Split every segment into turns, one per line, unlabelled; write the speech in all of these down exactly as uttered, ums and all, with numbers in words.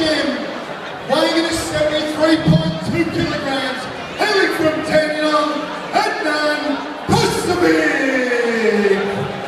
gym, weighing in at seventy-three point two kilograms, hailing from Tanyang, Adnan Causevic.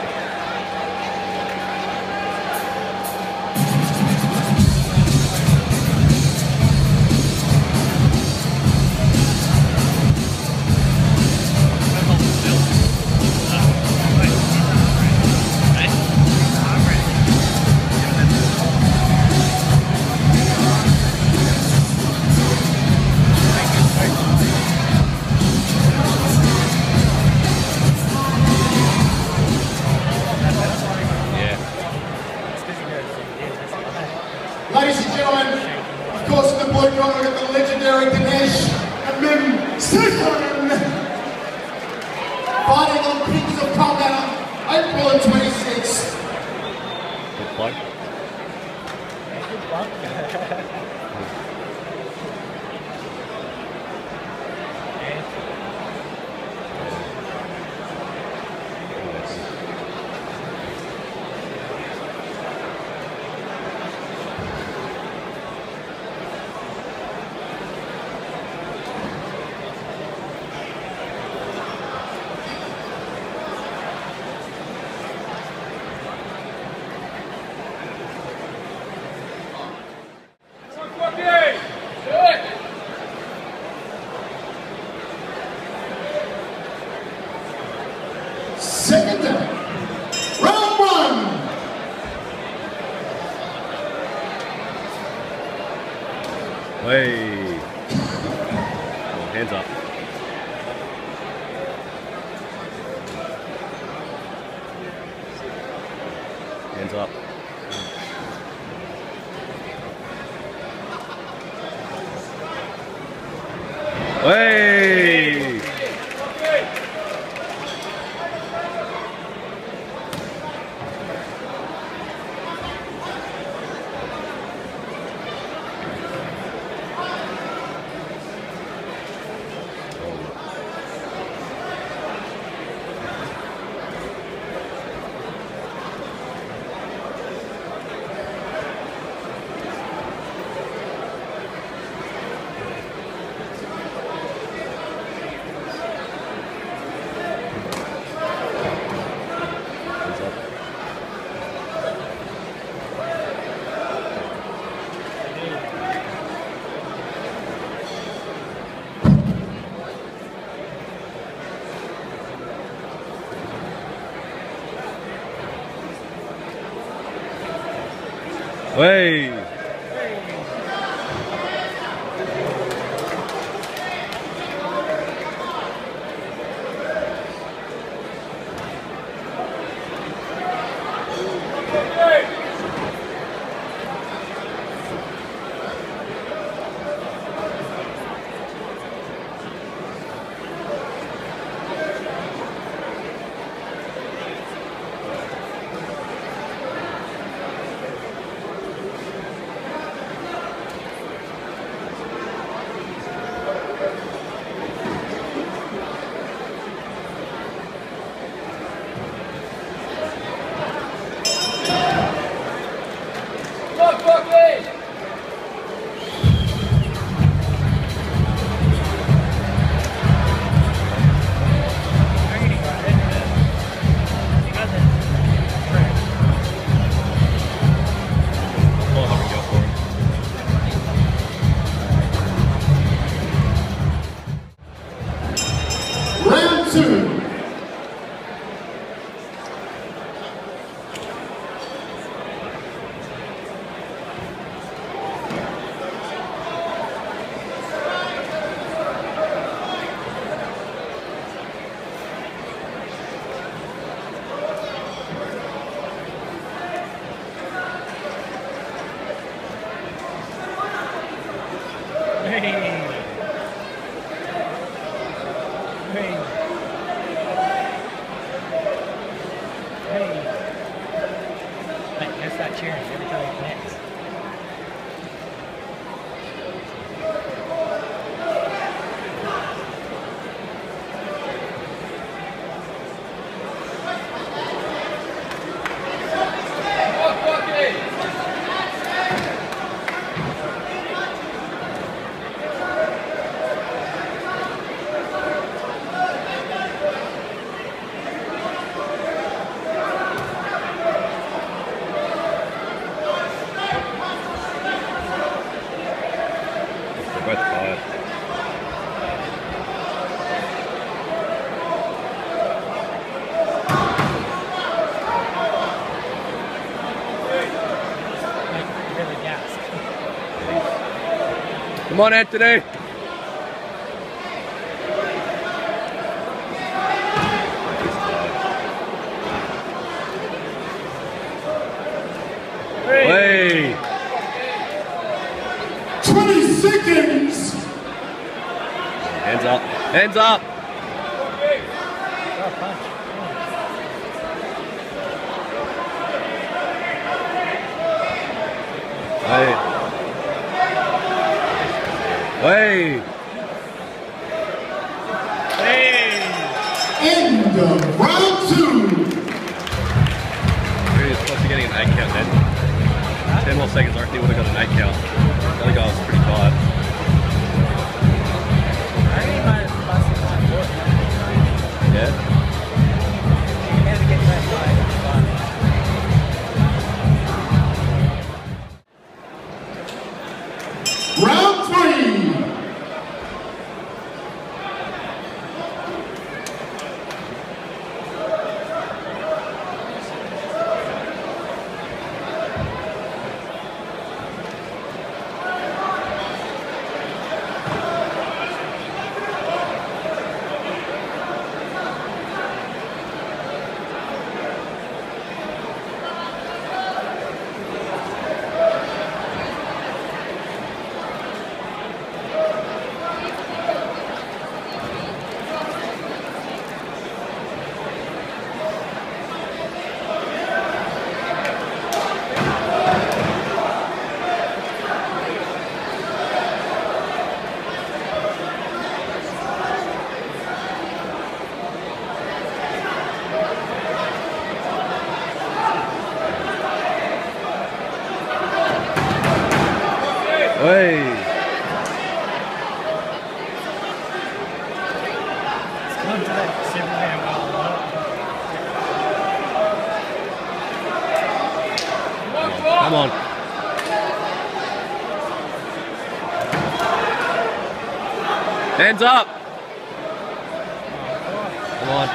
Ladies and gentlemen, of course in the blue corner we've got the legendary Dinesh and Mim Sekhon, fighting on Kings of Combat April twenty-sixth.
Good plug.
Good plug.
Second down, round one.
Hey. Oh, hands up. Hands up. Hey. Hey.
Round two.
Cheering every time he connects.
Come on, Anthony. Hey.
twenty seconds.
Hands up. Hands up.
Oh, punch.
Hey. Hey.
Hey!
End of round two.
He was close to getting an eight count then. Ten more seconds, I reckon he would have got an eight count. The other guy was pretty tired.
I think he might have busted my foot.
Yeah.
He had to get that fight.
Round three.
Hey.
It's come to that Superman ball.
Come on. Hands up. Come on.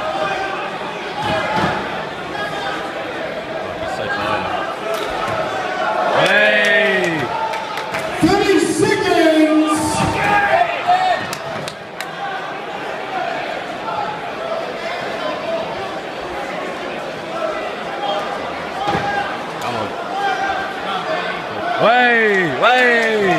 He's so tired. Hey.
thirty seconds.
Come on. Way, way.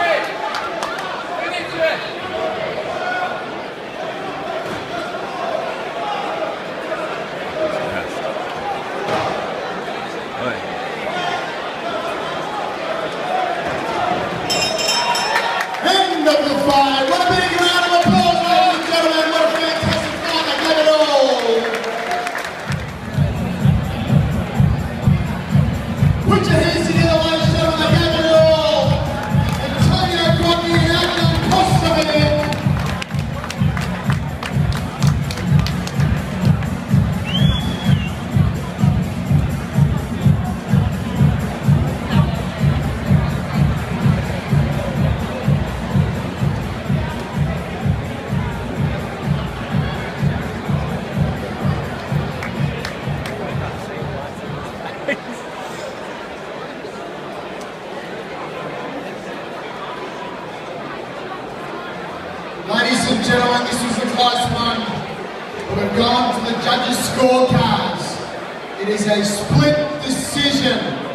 End of the fight. What a big round of applause, ladies and gentlemen. What a fantastic fight. I got it all. Put your hands together, ladies and gentlemen. I got it all. Kwok and Adnan Causevic. Ladies and gentlemen, this was a close one. We've gone to the judges' scorecards. It is a split decision.